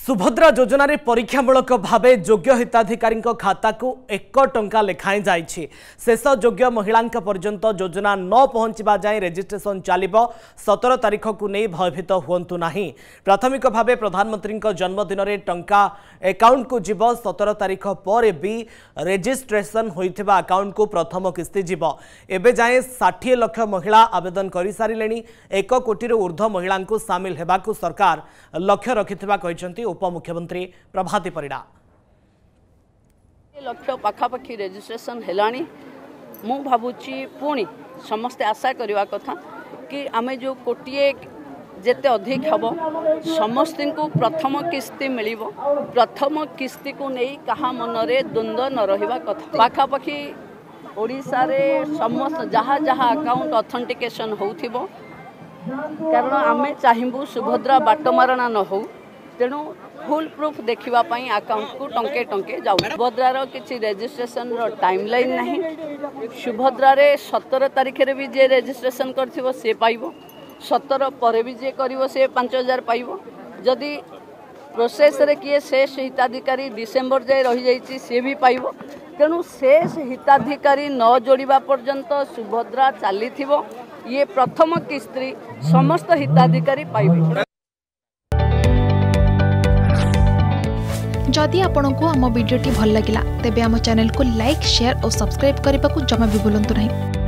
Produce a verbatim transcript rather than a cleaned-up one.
सुभद्रा योजना रे परीक्षामूलक भाव योग्य हिताधिकारी खाता को एक टंका लेखाएं जाइछि। शेष योग्य महिला पर्यंत योजना न पहुंचवा जाए रेजिस्ट्रेशन चलिबो। सतर तारीख को नहीं भयभीत हुंतु नहीं। प्राथमिक भाव प्रधानमंत्री जन्मदिन में टंका अकाउंट को जीव। सतर तारीख पर भी रेजिस्ट्रेशन होइथिबा अकाउंट को प्रथम किस्ती जीव। एबे जाए षाठी लाख महिला आवेदन कर सारे। एक कोटी ऊर्ध्व महिला को सामिल हेबाकु सरकार लक्ष्य रखिथिबा कहिसंती उपमुख्यमंत्री प्रभाती परिडा। लक्ष्य पाखापाखि रेजिस्ट्रेशन हेलानी मु भावुची पुणी समस्ते आशा करवा कथा कि आमे जो कोटिए जेते अधिक हम समस्त को प्रथम किस्ती मिल प्रथम किस्ती को नहीं कहा मनरे द्वंद्व न रहिबा कथा। पाखापाखि ओडिशा रे समस्त जहाँ जहाँ अकाउंट ऑथेंटिकेशन होउथिबो कारण आमे चाहिबू सुभद्रा बाटमारणा न हो तेणु फुल प्रूफ देखापी अकाउंट को टंके टंके जाऊ। सुभद्रार किसी रेजिस्ट्रेशन टाइम लाइन नहीं। सुभद्रार सतर तारीख रे भी जे रेजिस्ट्रेशन कर से पाइब सतर पर भी जे कर से पांच हजार पाइब। जदि प्रोसेस रे किए शेष हिताधिकारी डिसेम्बर जाए रही जाइए सी भी पाइब। तेणु शेष हिताधिकारी न जोड़ा पर्यंत सुभद्रा चली ये प्रथम किस्ती समस्त हिताधिकारी पाइबे। जदि आपंक आम भिडी भल लगा तेब आम चैनल को लाइक शेयर और सब्सक्राइब करने को जमा भी भूलु नहीं।